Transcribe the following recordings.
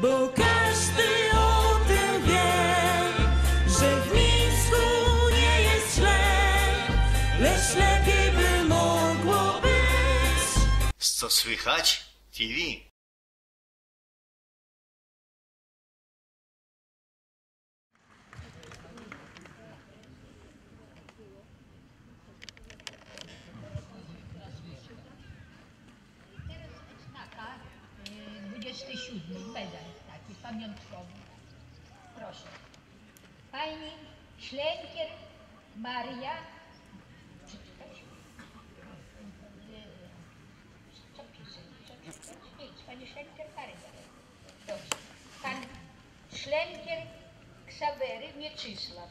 bo każdy o tym wie, że w Mińsku nie jest źle, lecz lepiej by mogło być. Co słychać? TV. Odznaka 27. medal taki pamiątkowy. Proszę. Pani Szlenkier Maria. Przeczytać? Co pisze? Nic. Pani Szlenkier Maria. Dobrze. Pan Szlenkier Ksawery Mieczysław.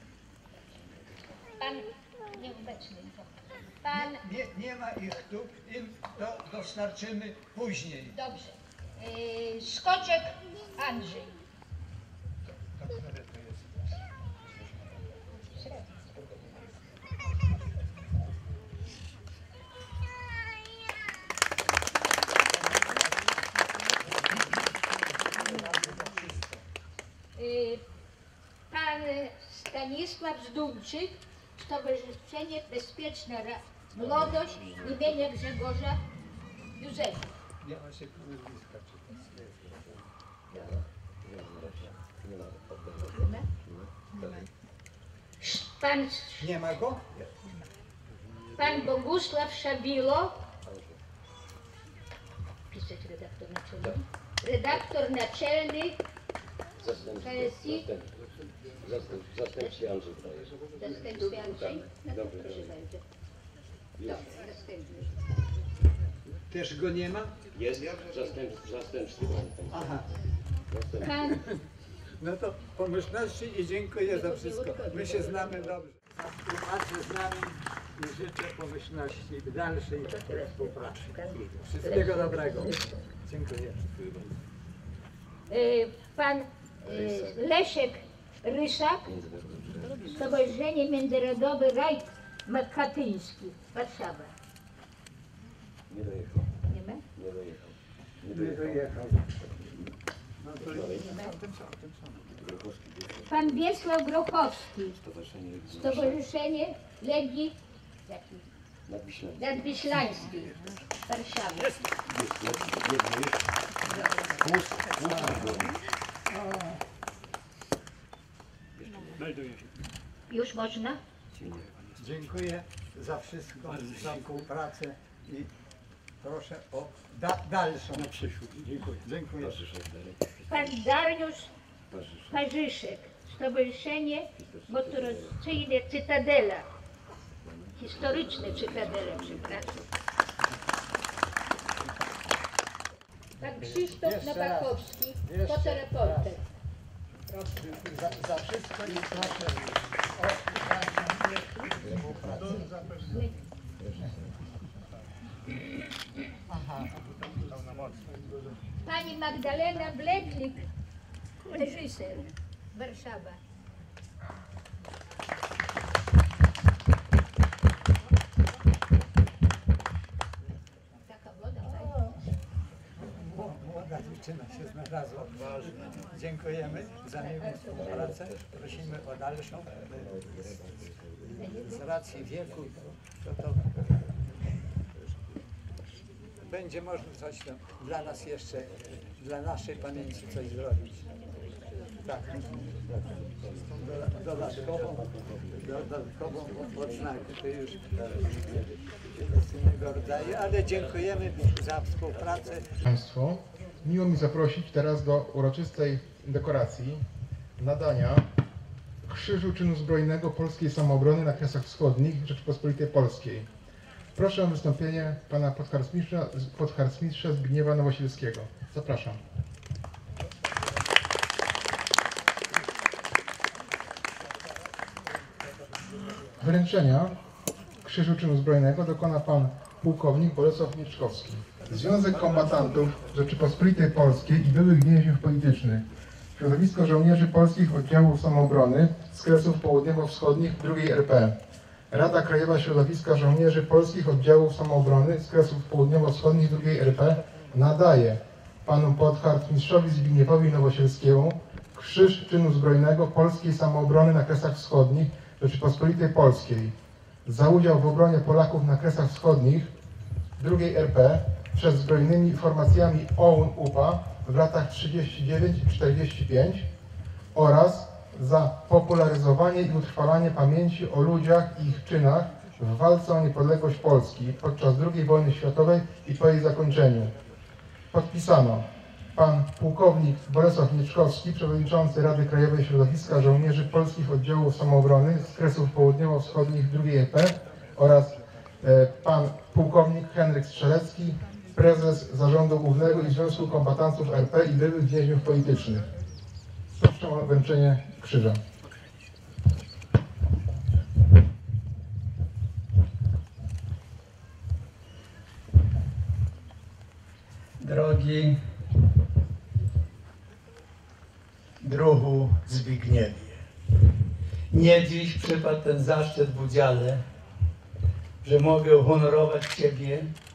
Pan nieobecny. Pan... Nie ma ich tu, im to dostarczymy później. Dobrze. Skoczek Andrzej. To które to jest? Pan Stanisław Zdumczyk, Stowarzyszenie Bezpieczna Młodość imienia Grzegorza Józefa. Nie ma się nazwiska Nie ma go? Pan Bogusław Szabilo. Pisać redaktor naczelny. Redaktor naczelny KSI. Zastępczy Andrzej daje. Zastępstwie Andrzej? No to Dobrze, proszę dobrze. bardzo. Dobrze, następny. Też go nie ma? Jest zastępstwy. Aha. Pan No to pomyślności i dziękuję za wszystko. My się znamy dobrze. Za współpracę z nami i życzę pomyślności w dalszej współpracy. Wszystkiego dobrego. Dziękuję. pan Leszek Ryszak, Stowarzyszenie Międzynarodowe Rajd Katyński, Warszawa. Nie dojechał. Nie ma? Nie dojechał. Nie dojechał. No to Pan Wiesław Grochowski, Stowarzyszenie Legii Nadwiślańskiej, Warszawa. Już można? dziękuję za wszystko, za współpracę i proszę o dalszą na przyszłość. Dziękuję. Pan Dariusz Parzyszek, Stowarzyszenie Motoryzacyjne Cytadela. Historyczne Cytadele, przepraszam. Pan Krzysztof Nowakowski, fotoreporter. Za wszystko i proszę o współpracę. Aha. Pani Magdalena Bleklik, reżyser, Warszawa. Taka młoda pani. Młoda dziewczyna się znalazła. Dziękujemy za miłą współpracę. Prosimy o dalszą. Z racji wieku to będzie można coś tam dla nas jeszcze, dla naszej pamięci coś zrobić. Tak. Dodatkową odznakę to już z innego rodzaju, ale dziękujemy za współpracę. Państwu, miło mi zaprosić teraz do uroczystej dekoracji nadania Krzyżu Czynu Zbrojnego Polskiej Samoobrony na Kresach Wschodnich Rzeczypospolitej Polskiej. Proszę o wystąpienie pana podharcmistrza Zbigniewa Nowosielskiego. Zapraszam. Wręczenia Krzyżu Czynu Zbrojnego dokona pan pułkownik Bolesław Mieczkowski. Związek Kombatantów Rzeczypospolitej Polskiej i byłych więźniów politycznych. Środowisko żołnierzy polskich oddziałów samoobrony z Kresów Południowo-Wschodnich II RP. Rada Krajowa Środowiska Żołnierzy Polskich Oddziałów Samoobrony z Kresów Południowo-Wschodnich II RP nadaje panu podhartmistrzowi Zbigniewowi Nowosielskiemu Krzyż Czynu Zbrojnego Polskiej Samoobrony na Kresach Wschodnich Rzeczypospolitej Polskiej za udział w obronie Polaków na Kresach Wschodnich II RP przed zbrojnymi formacjami OUN-UPA w latach 39-45 oraz za popularyzowanie i utrwalanie pamięci o ludziach i ich czynach w walce o niepodległość Polski podczas II wojny światowej i po jej zakończeniu. Podpisano pan pułkownik Bolesław Mieczkowski, przewodniczący Rady Krajowej Środowiska Żołnierzy Polskich Oddziałów Samoobrony z Kresów Południowo-Wschodnich II RP oraz pan pułkownik Henryk Strzelecki, prezes Zarządu Głównego i Związku Kombatantów RP i byłych więźniów politycznych. Proszę o wręczenie krzyża. Drogi druhu Zbigniewie, nie dziś przypadł ten zaszczyt w udziale, że mogę uhonorować Ciebie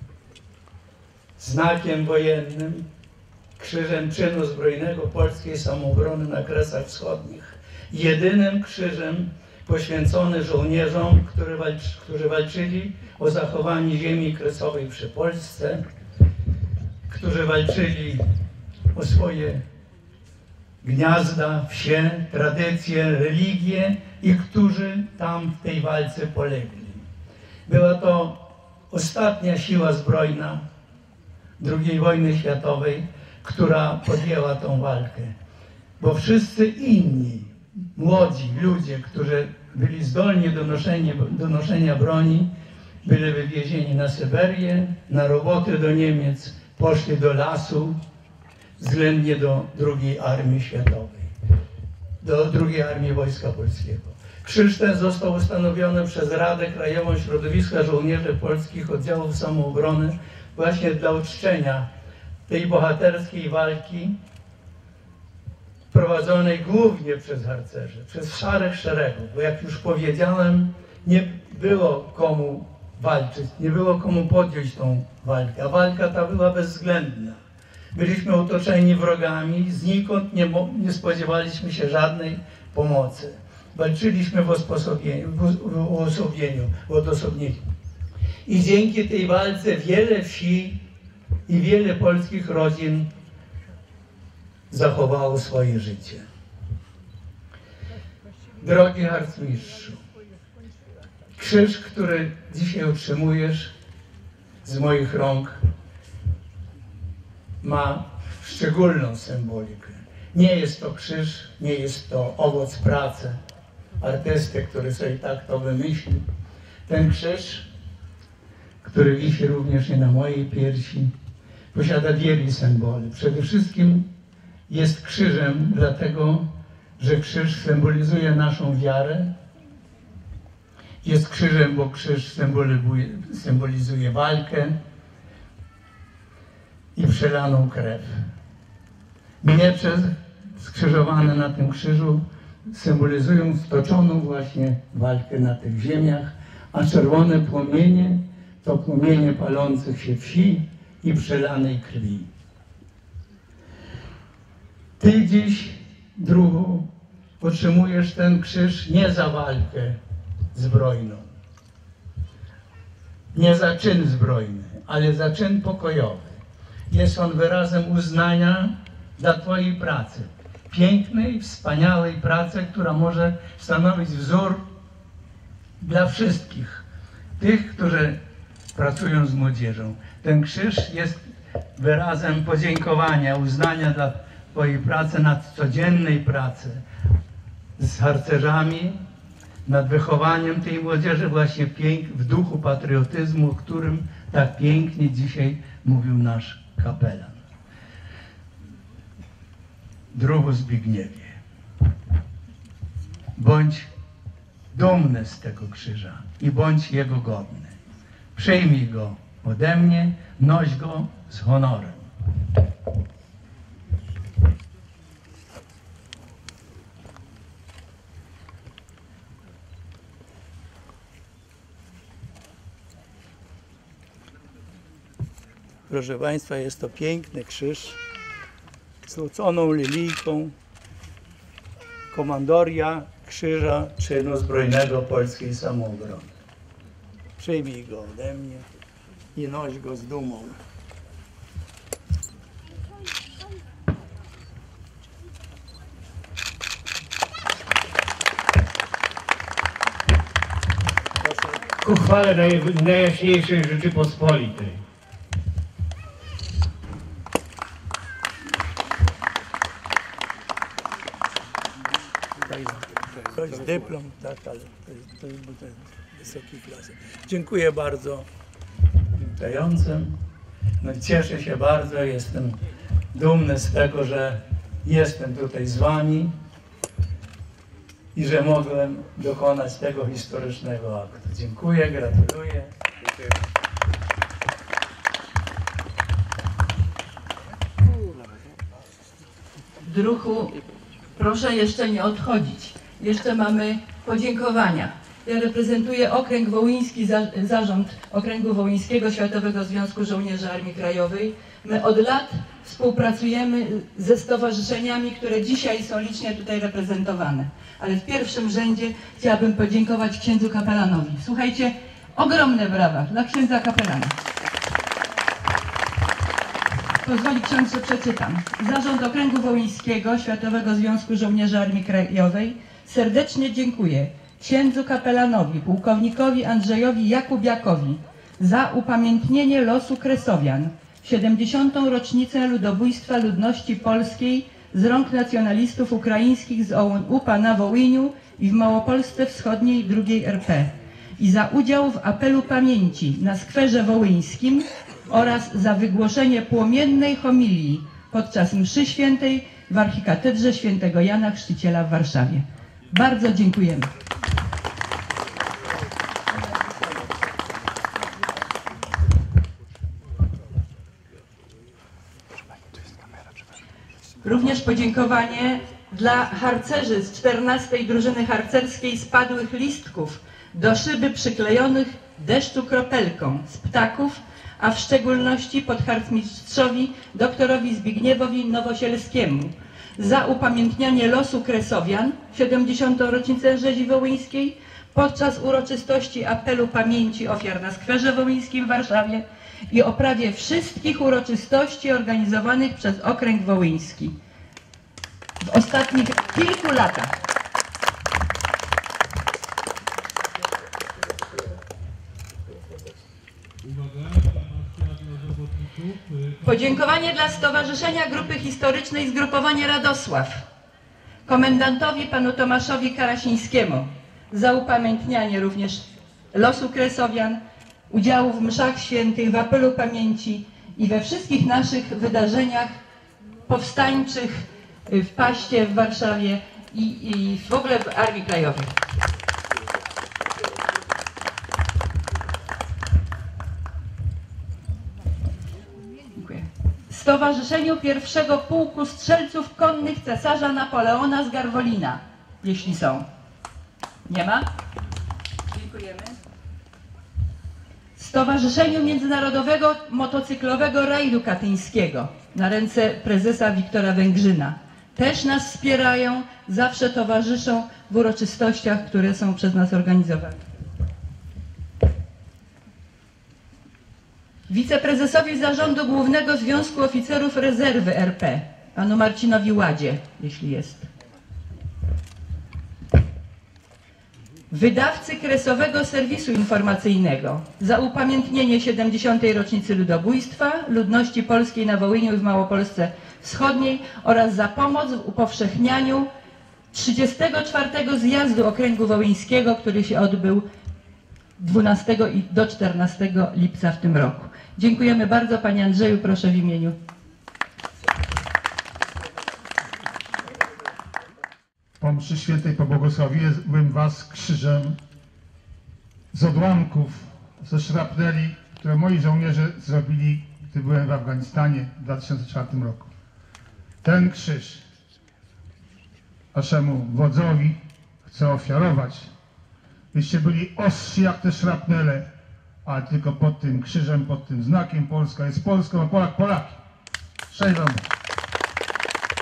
znakiem wojennym, Krzyżem Czynu Zbrojnego Polskiej Samoobrony na Kresach Wschodnich. Jedynym krzyżem poświęcony żołnierzom, którzy walczyli o zachowanie ziemi kresowej przy Polsce, którzy walczyli o swoje gniazda, wsie, tradycje, religie i którzy tam w tej walce polegli. Była to ostatnia siła zbrojna II wojny światowej, która podjęła tą walkę. Bo wszyscy inni młodzi ludzie, którzy byli zdolni do noszenia broni, byli wywiezieni na Syberię, na roboty do Niemiec, poszli do lasu, względnie do II Armii Światowej, do II Armii Wojska Polskiego. Krzyż ten został ustanowiony przez Radę Krajową Środowiska Żołnierzy Polskich Oddziałów Samoobrony właśnie dla uczczenia tej bohaterskiej walki prowadzonej głównie przez harcerzy, przez szarych szeregów, bo jak już powiedziałem, nie było komu walczyć, nie było komu podjąć tą walkę, a walka ta była bezwzględna. Byliśmy otoczeni wrogami, znikąd nie spodziewaliśmy się żadnej pomocy. Walczyliśmy w odosobnieniu. I dzięki tej walce wiele wsi i wiele polskich rodzin zachowało swoje życie. Drogi harcmistrzu, krzyż, który dzisiaj otrzymujesz z moich rąk, ma szczególną symbolikę. Nie jest to krzyż, nie jest to owoc pracy artysty, który sobie tak to wymyślił. Ten krzyż, który wisi również i na mojej piersi, posiada wiele symboli. Przede wszystkim jest krzyżem dlatego, że krzyż symbolizuje naszą wiarę. Jest krzyżem, bo krzyż symbolizuje walkę i przelaną krew. Miecze skrzyżowane na tym krzyżu symbolizują stoczoną właśnie walkę na tych ziemiach, a czerwone płomienie to płomienie palących się wsi i przelanej krwi. Ty dziś, druhu, otrzymujesz ten krzyż nie za walkę zbrojną, nie za czyn zbrojny, ale za czyn pokojowy. Jest on wyrazem uznania dla Twojej pracy. Pięknej, wspaniałej pracy, która może stanowić wzór dla wszystkich tych, którzy pracują z młodzieżą. Ten krzyż jest wyrazem podziękowania, uznania dla Twojej pracy, nad codziennej pracy z harcerzami, nad wychowaniem tej młodzieży właśnie w duchu patriotyzmu, o którym tak pięknie dzisiaj mówił nasz kapelan. Druhu Zbigniewie, bądź dumny z tego krzyża i bądź jego godny. Przyjmij go ode mnie, noś go z honorem. Proszę Państwa, jest to piękny krzyż. złoconą lilijką komandoria Krzyża Czynu Zbrojnego Polskiej Samoobrony. Przyjmij go ode mnie i noś go z dumą. Ku chwale Najjaśniejszej Rzeczypospolitej. To jest dyplom, tak, ale to jest wysokiej klasy. Dziękuję bardzo witającym. No, cieszę się bardzo, jestem dumny z tego, że jestem tutaj z wami i że mogłem dokonać tego historycznego aktu. Dziękuję, gratuluję. Druhu, proszę jeszcze nie odchodzić. Jeszcze mamy podziękowania. Ja reprezentuję Okręg Wołyński, Zarząd Okręgu Wołyńskiego Światowego Związku Żołnierzy Armii Krajowej. My od lat współpracujemy ze stowarzyszeniami, które dzisiaj są licznie tutaj reprezentowane. Ale w pierwszym rzędzie chciałabym podziękować księdzu kapelanowi. Słuchajcie, ogromne brawa dla księdza kapelana. Pozwoli ksiądz, że przeczytam. Zarząd Okręgu Wołyńskiego Światowego Związku Żołnierzy Armii Krajowej serdecznie dziękuję księdzu kapelanowi, pułkownikowi Andrzejowi Jakubiakowi za upamiętnienie losu Kresowian w 70. rocznicę ludobójstwa ludności polskiej z rąk nacjonalistów ukraińskich z OUN-UPA na Wołyniu i w Małopolsce Wschodniej II RP i za udział w apelu pamięci na skwerze wołyńskim oraz za wygłoszenie płomiennej homilii podczas mszy świętej w archikatedrze świętego Jana Chrzciciela w Warszawie. Bardzo dziękujemy. Również podziękowanie dla harcerzy z 14. Drużyny harcerskiej Spadłych Listków do szyby przyklejonych deszczu kropelką z ptaków, a w szczególności podharcmistrzowi doktorowi Zbigniewowi Nowosielskiemu za upamiętnianie losu Kresowian w 70. rocznicę rzezi wołyńskiej podczas uroczystości apelu pamięci ofiar na skwerze wołyńskim w Warszawie i o prawie wszystkich uroczystości organizowanych przez Okręg Wołyński w ostatnich kilku latach. Podziękowanie dla Stowarzyszenia Grupy Historycznej Zgrupowanie Radosław, komendantowi panu Tomaszowi Karasińskiemu za upamiętnianie również losu Kresowian, udziału w mszach świętych, w apelu pamięci i we wszystkich naszych wydarzeniach powstańczych w Paście, w Warszawie i w ogóle w Armii Krajowej. Stowarzyszeniu Pierwszego Pułku Strzelców Konnych Cesarza Napoleona z Garwolina, jeśli są. Nie ma? Dziękujemy. Stowarzyszeniu Międzynarodowego Motocyklowego Rajdu Katyńskiego na ręce prezesa Wiktora Węgrzyna. Też nas wspierają, zawsze towarzyszą w uroczystościach, które są przez nas organizowane. Wiceprezesowi Zarządu Głównego Związku Oficerów Rezerwy RP, panu Marcinowi Ładzie, jeśli jest. Wydawcy Kresowego Serwisu Informacyjnego za upamiętnienie 70. rocznicy ludobójstwa ludności polskiej na Wołyniu i w Małopolsce Wschodniej oraz za pomoc w upowszechnianiu 34. zjazdu Okręgu Wołyńskiego, który się odbył 12 do 14 lipca w tym roku. Dziękujemy bardzo. Panie Andrzeju, proszę w imieniu. Po mszy świętej pobłogosławiłem was krzyżem z odłamków, ze szrapneli, które moi żołnierze zrobili, gdy byłem w Afganistanie w 2004 roku. Ten krzyż waszemu wodzowi chcę ofiarować. Byście byli ostrzy jak te szrapnele, ale tylko pod tym krzyżem, pod tym znakiem Polska jest Polską, a Polak Polakiem. Szczęść wam.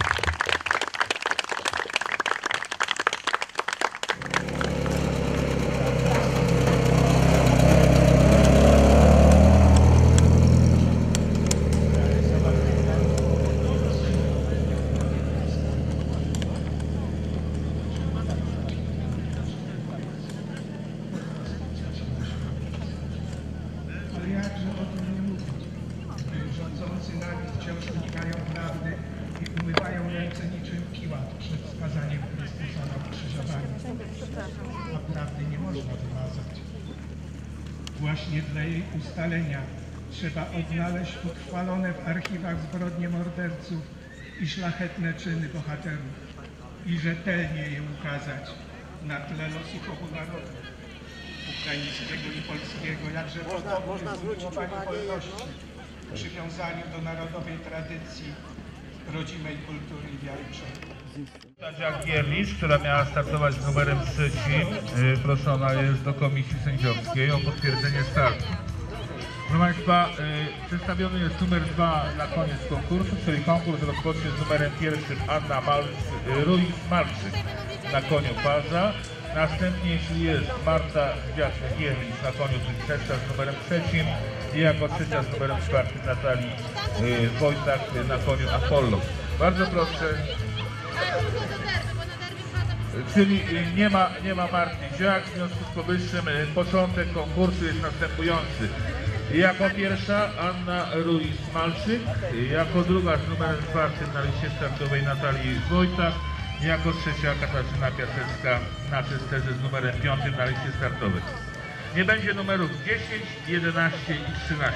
Właśnie dla jej ustalenia trzeba odnaleźć utrwalone w archiwach zbrodnie morderców i szlachetne czyny bohaterów i rzetelnie je ukazać na tle losów obu narodów, ukraińskiego i polskiego, jakże można zwrócić uwagę wolności, przywiązaniu do narodowej tradycji, rodzimej kultury i wiary przodków. Tadzia Gierlicz, która miała startować z numerem 3, proszona jest do komisji sędziowskiej o potwierdzenie startu. Proszę Państwa, przedstawiony jest numer 2 na koniec konkursu, czyli konkurs rozpocznie z numerem 1 Anna Ruiz-Malczyk na koniu Paza. Następnie, jeśli jest, Marta Gierlicz na koniu Princesa z numerem 3 i jako trzecia z numerem 4 Natalii Wojtak na koniu Apollo. Bardzo proszę. Czyli nie ma Marty Dziak, w związku z powyższym początek konkursu jest następujący. Jako pierwsza Anna Ruiz-Malczyk, jako druga z numerem 4 na liście startowej Natalii Wojtak, jako trzecia Katarzyna Piasecka na cesterze z numerem 5 na liście startowej. Nie będzie numerów 10, 11 i 13.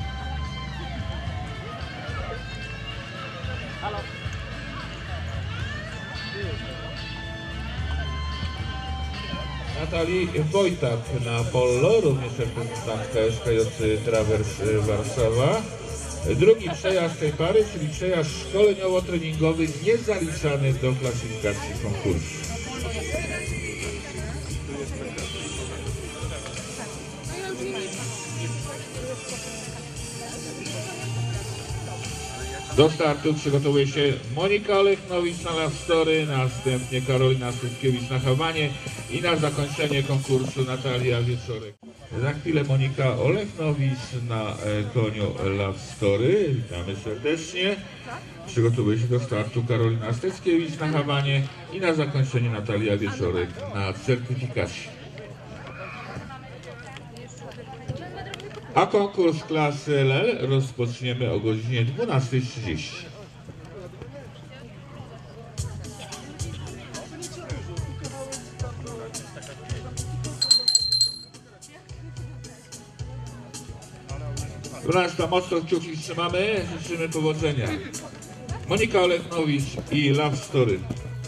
Halo. Natalii Wojtak na Apollo, również reprezentant KSKJ Trawers Warszawa. Drugi przejazd tej pary, czyli przejazd szkoleniowo-treningowy niezaliczany do klasyfikacji konkursu. Do startu przygotowuje się Monika Olechnowicz na Love Story, następnie Karolina Stutkiewicz na Hawanie i na zakończenie konkursu Natalia Wieczorek. Za chwilę Monika Olechnowicz na koniu Love Story. Witamy serdecznie. Przygotowuje się do startu Karolina Stutkiewicz na Hawanie i na zakończenie Natalia Wieczorek na certyfikacie. A konkurs klasy LL rozpoczniemy o godzinie 12:30. Proszę Państwa, mocno kciuki trzymamy, życzymy powodzenia. Monika Olechnowicz i Love Story.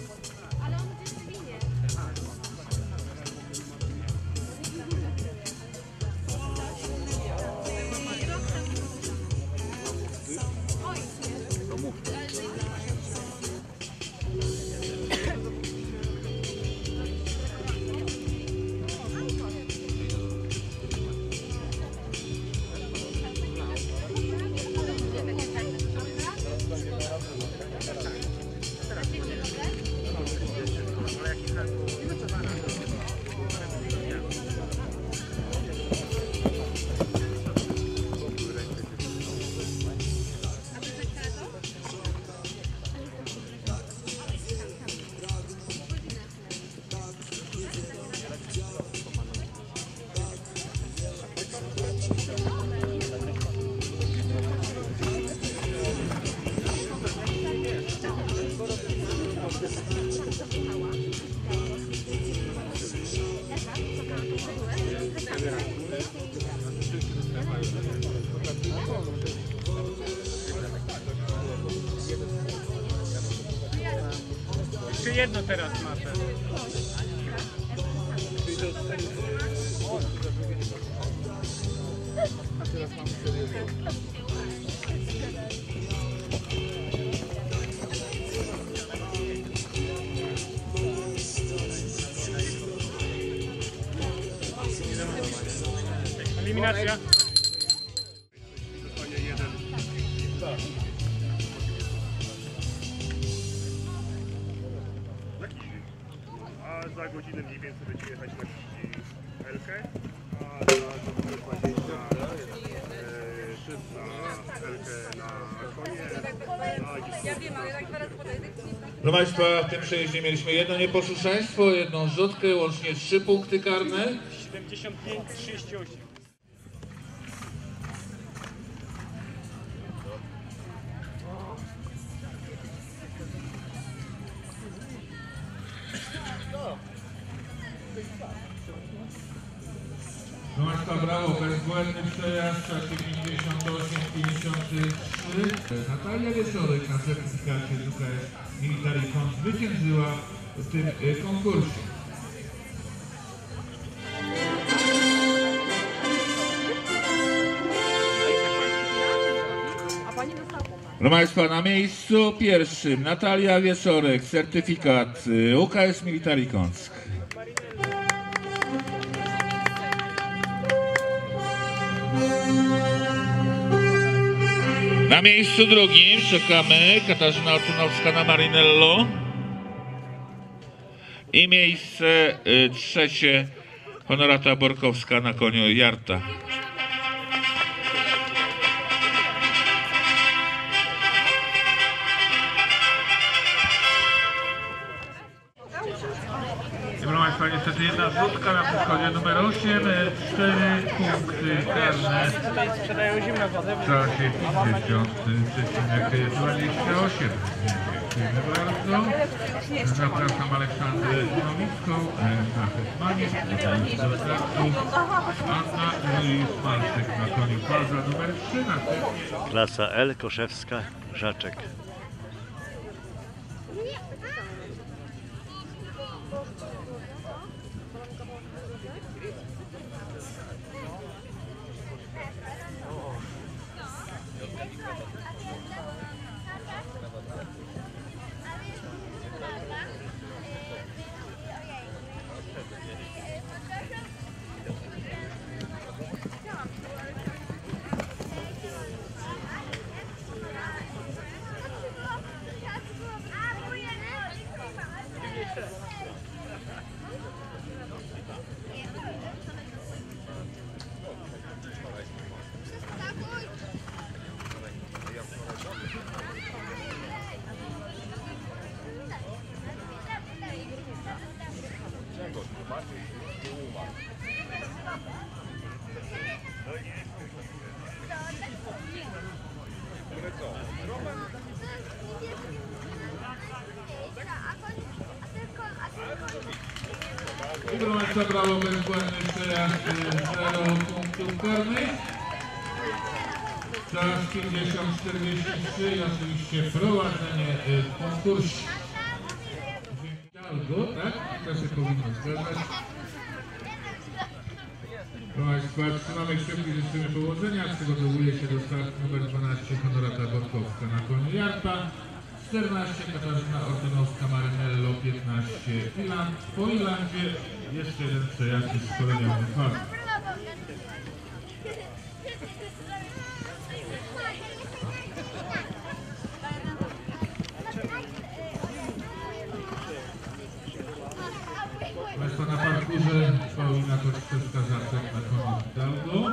Jeszcze jedno teraz masz. Eliminacja. A za godzinę mniej więcej będziemy jechać na Elkę, a za godzinę 20 szyb na Elkę na konie. Proszę Państwa, w tym przejeździe mieliśmy jedno nieposłuszeństwo, jedną rzutkę, łącznie 3 punkty karne. 75-38. Proszę Państwa, brawo, bezbłędny przejazd w czasie 58-53. Natalia Wieczorek na certyfikacie z UKS Military Fund zwyciężyła w tym konkursie. Proszę Państwa, na miejscu pierwszym Natalia Wieczorek, certyfikat UKS Military Końsk. Na miejscu drugim czekamy Katarzyna Ortunowska na Marinello. I miejsce trzecie Honorata Borkowska na koniu Jarta. Proszę Państwa, niestety jedna zrzutka na przeszkodzie numer 8, 4 punkty karne w czasie 50,28. Dziękujemy bardzo. Zapraszam Aleksandrę Nowicką na Hetmanie, Anna Louise Marczyk na koniu Faza numer 13. Klasa L, Koszewska, Żaczek. I proszę Państwa, brawo, bezbłędny przejazd, 0 punktów karnych. Czas 50-43 i oczywiście prowadzenie w konkursie. Albo, tak? To się powinno zgadzać. Proszę Państwa, trzymamy kciuki, życzymy powodzenia. Przygotowuje się do startu numer 12 Honorata Borkowska na koniu Jarta. 14 Katarzyna Ortunowska Marinello, 15 Iland. Po Ilandzie jeszcze jeden przejazd z szkoleniowy faz. Państwa, na parkurze Paulina Koczkowska-Żaczek na koniu Hidalgo.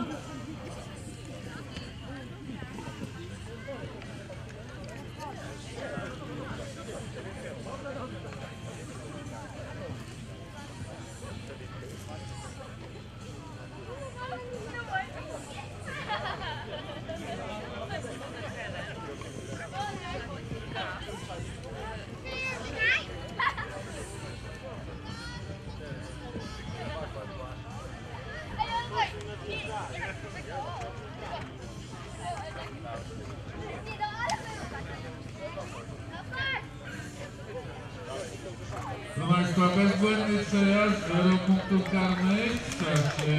Proszę Państwa, bezbłędny przejazd, 0 punktów karnych w czasie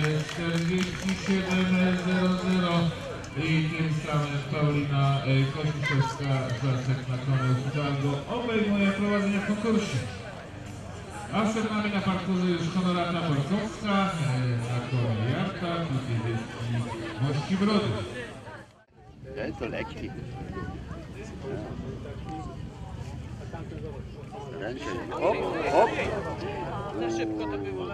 47:00 i tym samym Paulina Kościuszewska-Żaczek na koniu Hidalgo obejmuje prowadzenie w konkursie. A przed nami na parkurze już Honorata Borkowska na koniu Jarta, tutaj Mości Brody. To lekki. Hop, hop. Za szybko to było.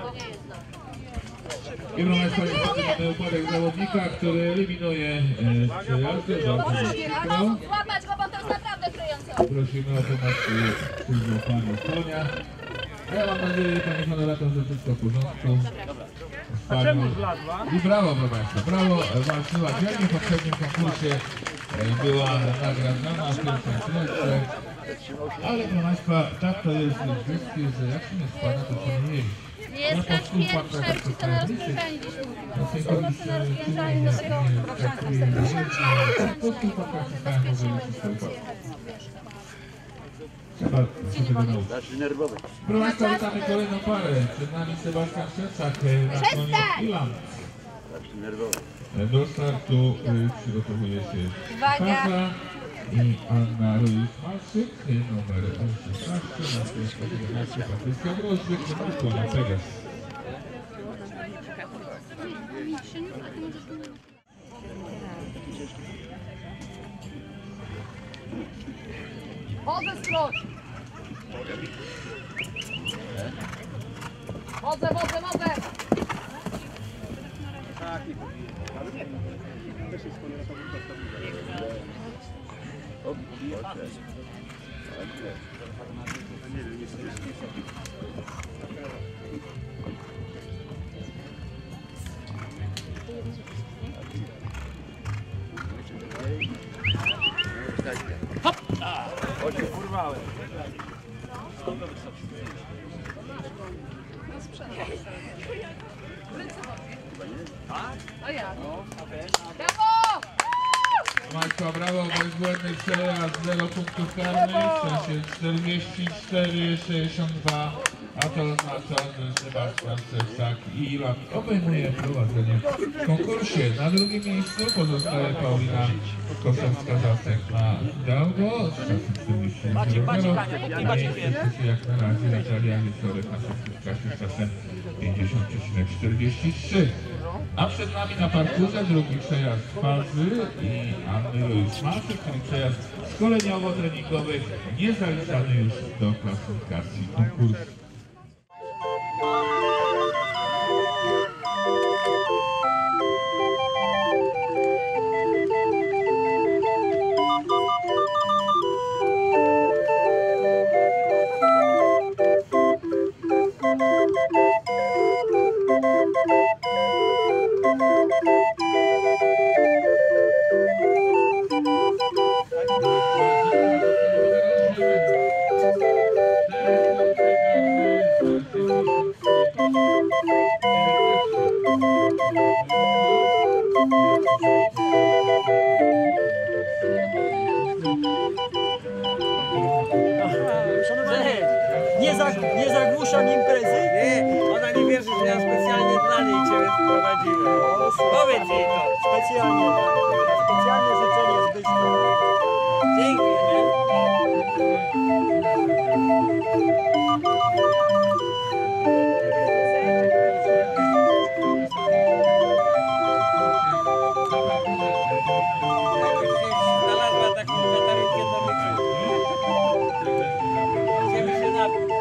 I proszę Państwa, mamy upadek zawodnika, który eliminuje przejazdy. Złapać go, bo to jest naprawdę kryjące. Prosimy o pomoc przy złapaniu konia. A ja mam nadzieję, Pani Honorato, że wszystko w porządku. A czemu zladła? I brawo, proszę Państwa, brawo, walczyła dzielnie w poprzednim konkursie, była nagradzana w pierwszym trójce. Ale proszę Państwa, tak to jest w Niedźwieckiej, że jak się nie składa, to się nie jeździ. Jest tak pierwszy, to nas spotkali gdzieś mówił. Po prostu nas wjeżdżali do tego Proszę Państwa, witamy kolejną parę. Przed nami Sebastian Szczecak na konie Ilan. Do startu przygotowuje się Kaza i Anna Ruiz-Malczyk, numer 16, na 11 Patrycja Brożwyk, numer konia Pegas. Chodzę skrót! Chodzę! Hop! O, się urwałem. Skąd to wysoki? A ja. Państwa, brawo, bezbłędny przejazd, 0 punktów karnych, w sensie 44-62, a to oznacza, że Sebastian Szczecak i Ilan obejmuje prowadzenie w konkursie. Na drugim miejscu pozostaje Paulina Koszewska-Zasek na Hidalgo z czasem 40,00. Na miejscu jak na razie Natalia Wieczorek na klasie z czasem 50,43. A przed nami na parkurze drugi przejazd fazy i Anny Ruiz-Malczyk, ten przejazd szkoleniowo-treningowy, nie zaliczany już do klasyfikacji konkursu. Nie zagłuszam imprezy? Nie, ona nie wierzy, że ja specjalnie dla niej Cię wprowadziłem. Powiedz jej to. Specjalnie, specjalnie życzenie Zbyszka. Dzięki, znalazła taką katarynkę do mikro. Idziemy się napić.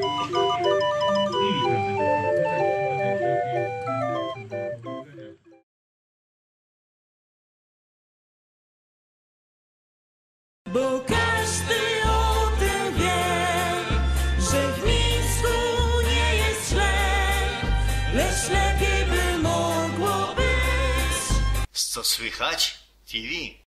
Bo każdy o tym wie, że w Mińsku nie jest źle, lecz lepiej by mogło być. Co słychać? TV.